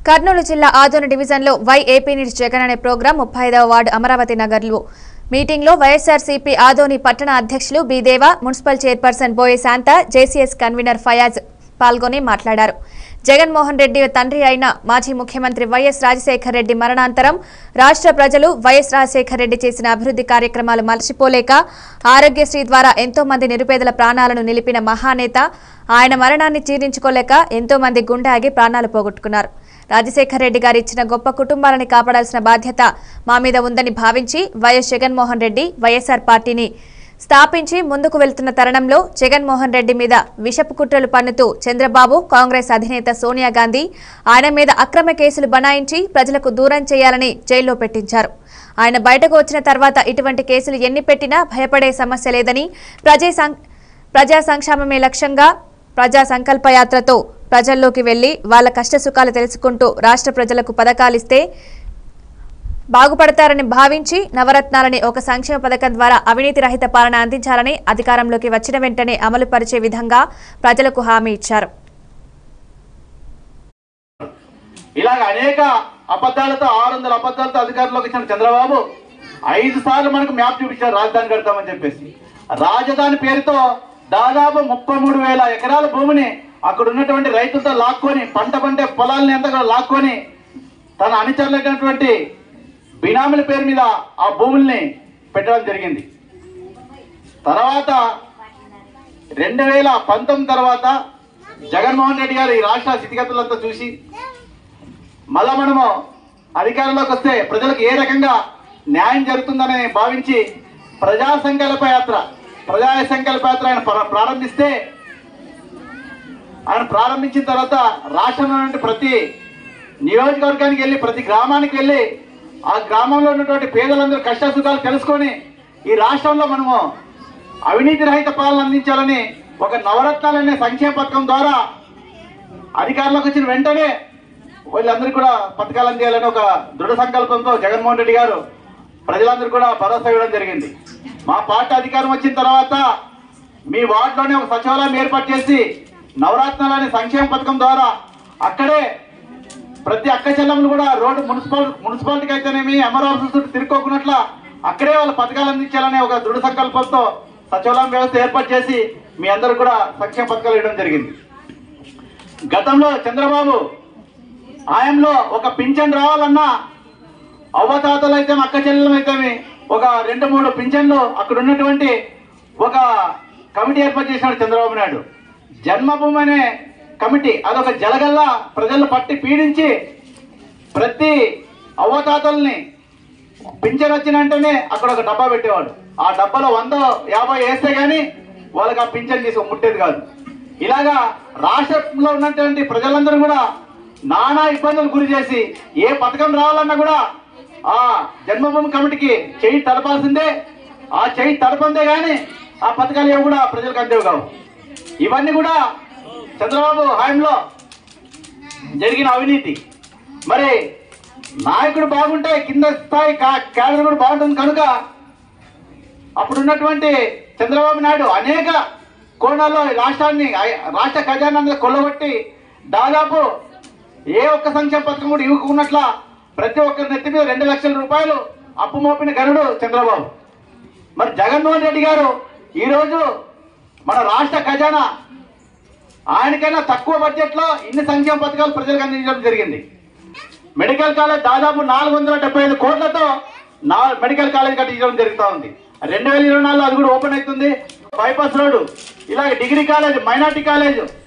కర్నూలు జిల్లా ఆదోని డివిజన్లో YAP needs Jagan అనే ప్రోగ్రాం 35వ వార్డు అమరావతి నగర్లో మీటింగ్లో వైఎస్ఆర్సీపీ ఆదోని పట్టణ అధ్యక్షులు బీదేవ, municipal chairperson Boye Shanta, JCS convener Fayaz పాల్గొని మాట్లాడారు. జగన్మోహన్ రెడ్డి తండ్రి అయిన మాజీ ముఖ్యమంత్రి వైఎస్ రాజశేఖర్ రెడ్డి మరణాంతరం రాష్ట్ర ప్రజలు వైఎస్ రాజశేఖర్ రెడ్డి చేసిన అభివృద్ధి కార్యక్రమాలు మర్చిపోలేక ఆరోగ్యశ్రీ ద్వారా ఎంతో మంది నిరుపేదల ప్రాణాలను నిలిపిన మహానేత ఆయన మరణాన్ని జీర్ణించుకోలేక ఎంతో మంది గుండె ఆగి ప్రాణాలు పోగొట్టుకున్నారు. రాజశేఖర్ రెడ్డి గారు ఇచ్చిన గొప్ప కుటుంబాలని కాపాడాల్సిన బాధ్యత మా మీద ఉందని భావించి వైఎస్ జగన్మోహన్ రెడ్డి వైఎస్ఆర్ పార్టీని స్థాపించి ముందుకు వెళ్తున్న తరుణంలో జగన్మోహన్ రెడ్డి మీద విషపు కుట్రలు పన్నుతూ చంద్రబాబు, కాంగ్రెస్ అధినేత సోనియా గాంధీ ఆయన మీద అక్రమ కేసులు బనాయించి ప్రజలకు దూరం చేయాలని జైల్లో పెట్టించారు. ఆయన బయటకు వచ్చిన తర్వాత ఇటువంటి కేసులు ఎన్ని పెట్టినా భయపడే సమస్య లేదని, ప్రజా సంక్షేమమే లక్ష్యంగా ప్రజా సంకల్పయాత్రతో ప్రజల్లోకి వెళ్లి వాళ్ల కష్టసుఖాలు తెలుసుకుంటూ రాష్ట్ర ప్రజలకు పథకాలిస్తే బాగుపడతారని భావించి నవరత్నాలని ఒక సంక్షేమ పథకం ద్వారా అవినీతి రహిత పాలన అందించాలని అధికారంలోకి వచ్చిన వెంటనే అమలు పరిచే విధంగా ప్రజలకు హామీ ఇచ్చారు. ఇలాగ అనేక అబద్ధాలతో 600 అబద్ధాలతో అధికారంలోకి వచ్చిన చంద్రబాబు 5 సార్లు మనకు మ్యాప్ చూపించారు రాజధాని కడతామని చెప్పేసి. రాజధాని పేరుతో దాదాపు 33,000 ఎకరాల భూమిని అక్కడ ఉన్నటువంటి రైతులతో లాక్కొని పంట పండే పొలాలని అంతా కూడా లాక్కొని తన అనుచరులైనటువంటి బినామీల పేరు మీద ఆ భూముల్ని పెట్టడం జరిగింది. తర్వాత 2019 తర్వాత జగన్మోహన్ రెడ్డి గారు ఈ రాష్ట్ర స్థితిగతులంతా చూసి మళ్ళా మనము అధికారంలోకి వస్తే ప్రజలకు ఏ రకంగా న్యాయం జరుగుతుందని భావించి ప్రజా సంకల్ప యాత్ర ఆయన ప్రారంభిస్తే ఆయన ప్రారంభించిన తర్వాత రాష్ట్రంలో ప్రతి నియోజకవర్గానికి వెళ్ళి ప్రతి గ్రామానికి వెళ్ళి ఆ గ్రామంలో ఉన్నటువంటి పేదలందరూ కష్టసుఖాలు తెలుసుకొని ఈ రాష్ట్రంలో మనము అవినీతి రహిత పాలన అందించాలని ఒక నవరత్నాలనే సంక్షేమ పథకం ద్వారా అధికారంలోకి వచ్చిన వెంటనే వీళ్ళందరికీ కూడా పథకాలు అందించాలని ఒక దృఢ సంకల్పంతో జగన్మోహన్ రెడ్డి గారు ప్రజలందరూ కూడా భరోసా ఇవ్వడం జరిగింది. మా పార్టీ అధికారం వచ్చిన తర్వాత మీ వార్డులోనే ఒక సచివాలయం ఏర్పాటు చేసి నవరత్నాలనే సంక్షేమ పథకం ద్వారా అక్కడే ప్రతి అక్క చెల్లెములు కూడా రోడ్డు మున్సిపాలిటీకి అయితేనేమి అమరావతి చుట్టూ తిరుక్కోకున్నట్ల అక్కడే వాళ్ళ పథకాలు అందించాలనే ఒక దృఢ సంకల్పంతో సచివాలయం వ్యవస్థ ఏర్పాటు చేసి మీ అందరూ కూడా సంక్షేమ పథకాలు ఇవ్వడం జరిగింది. గతంలో చంద్రబాబు ఆయనలో ఒక పింఛన్ రావాలన్నా అవ్వతాతలు అయితే అక్క చెల్లెలు అయితే ఒక 2-3 పింఛన్లు అక్కడ ఉన్నటువంటి ఒక కమిటీ ఏర్పాటు చేసినాడు చంద్రబాబు నాయుడు. జన్మభూమి అనే కమిటీ అదొక జలగల్లా ప్రజలు పట్టి పీడించి ప్రతి అవ్వతాతల్ని పింఛన్ వచ్చిన వెంటనే అక్కడ ఒక డబ్బా పెట్టేవాడు. ఆ డబ్బాలో 100-50 వేస్తే గానీ వాళ్ళకి ఆ పింఛన్ తీసి ముట్టేది కాదు. ఇలాగా రాష్ట్రంలో ఉన్నటువంటి ప్రజలందరూ కూడా నానా ఇబ్బందులు గురి చేసి ఏ పథకం రావాలన్నా కూడా ఆ జన్మభూమి కమిటీకి చెయ్యి తడపాల్సిందే. ఆ చెయ్యి తడపందే గానీ ఆ పథకాలు ఏవి కూడా ప్రజలకు అందేవి కావు. ఇవన్నీ కూడా చంద్రబాబు హయాంలో జరిగిన అవినీతి. మరి నాయకుడు బాగుంటే కింద స్థాయి కేడర్ కూడా బాగుంటుంది కనుక అప్పుడున్నటువంటి చంద్రబాబు నాయుడు అనేక కోణాల్లో రాష్ట్ర ఖజానా కొల్లగొట్టి దాదాపు ఏ ఒక్క సంక్షేమ పథకం కూడా ఇవ్వకున్నట్ల ప్రతి ఒక్కరి నెత్తి మీద 2 లక్షల రూపాయలు అప్పు మోపిన గనుడు చంద్రబాబు. మరి జగన్మోహన్ రెడ్డి గారు ఈరోజు మన రాష్ట్ర ఖజానా ఆయనకైనా తక్కువ బడ్జెట్ లో ఇన్ని సంక్షేమ పథకాలు ప్రజలకు అందించడం జరిగింది. మెడికల్ కాలేజ్ దాదాపు 475 కోట్లతో మెడికల్ కాలేజ్ కట్టించడం జరుగుతూ ఉంది. 2024లో అది కూడా ఓపెన్ అవుతుంది. బైపాస్ రోడ్డు, ఇలాగే డిగ్రీ కాలేజ్, మైనార్టీ కాలేజ్,